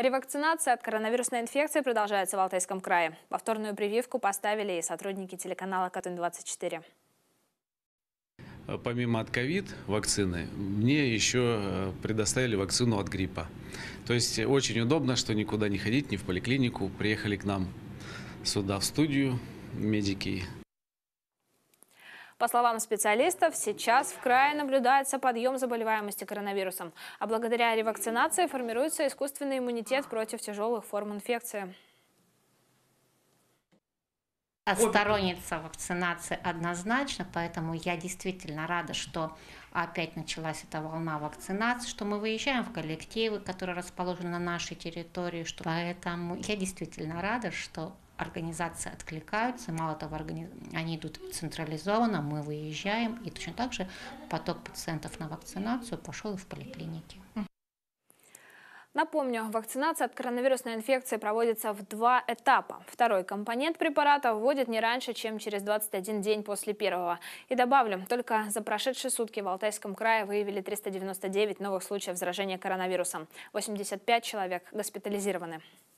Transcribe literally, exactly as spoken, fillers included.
Ревакцинация от коронавирусной инфекции продолжается в Алтайском крае. Повторную прививку поставили и сотрудники телеканала Катунь двадцать четыре. Помимо от ковид вакцины, мне еще предоставили вакцину от гриппа. То есть очень удобно, что никуда не ходить, ни в поликлинику. Приехали к нам сюда, в студию, медики. По словам специалистов, сейчас в крае наблюдается подъем заболеваемости коронавирусом, а благодаря ревакцинации формируется искусственный иммунитет против тяжелых форм инфекции. Сторонница вакцинации однозначно, поэтому я действительно рада, что опять началась эта волна вакцинации, что мы выезжаем в коллективы, которые расположены на нашей территории, что поэтому я действительно рада, что организации откликаются, мало того, они идут централизованно, мы выезжаем, и точно так же поток пациентов на вакцинацию пошел и в поликлинике. Напомню, вакцинация от коронавирусной инфекции проводится в два этапа. Второй компонент препарата вводят не раньше, чем через двадцать один день после первого. И добавлю, только за прошедшие сутки в Алтайском крае выявили триста девяносто девять новых случаев заражения коронавирусом. восемьдесят пять человек госпитализированы.